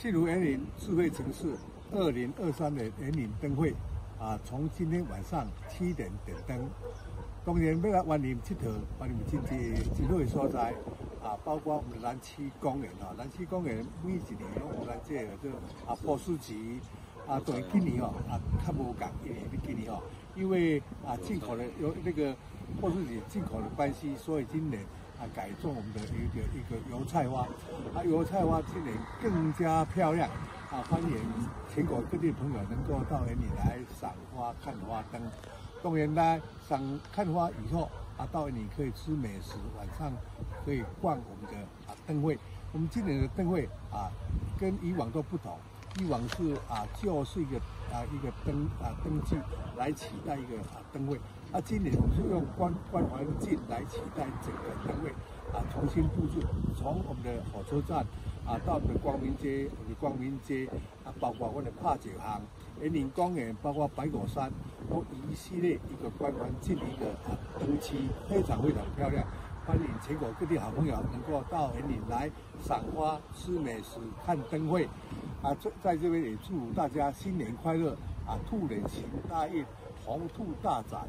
信如园林智慧城市2023的园林灯会从今天晚上7点点灯。当然要来园林佚佗，园林真好的所在包括我们南区公园南区公园每一年拢有咱这个波斯菊当然今年较无共，今年因为进口的有那个波斯菊进口的关系，所以今年改种我们的一个油菜花油菜花今年更加漂亮欢迎全国各地的朋友能够到园里来赏花看花灯。当然呢，看花以后到园里可以吃美食，晚上可以逛我们的灯会。我们今年的灯会跟以往都不同，以往是就是一个灯具来取代一个灯会。今年我们是用观环境来取代整个灯会重新布置，从我们的火车站到我们的光明街，包括我们的帕酒行、园林公园，包括百果山，都一系列一个观环境的一个灯区，非常漂亮。欢迎全国各地好朋友能够到园林来赏花、吃美食、看灯会在这边也祝大家新年快乐兔年行大运，鸿兔大展。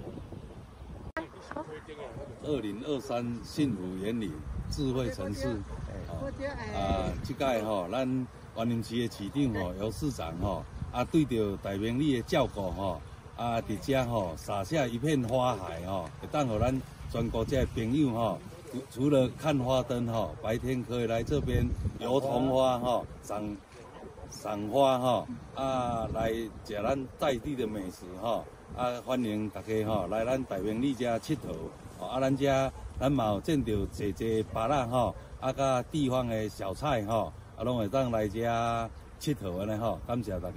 2023信如园林智慧城市，这届咱园林区的市长姚市长对着大明里的照顾伫遮洒下一片花海会当互咱全国这朋友除了看花灯白天可以来这边游桐花赏花来食咱在地的美食欢迎大家来咱大明里遮佚佗咱遮咱嘛有种着济芭乐甲地方的小菜拢会当来遮佚佗安尼感谢大家。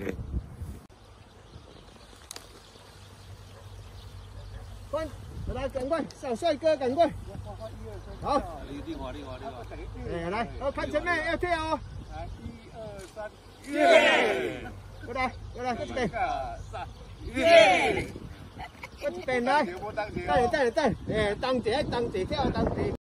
来，赶快，小帅哥，赶快。好。 你画。 来，看前面要跳哦。 来，1、2、3， 耶！过来，这边。耶！这边来。带，当姐跳，当姐。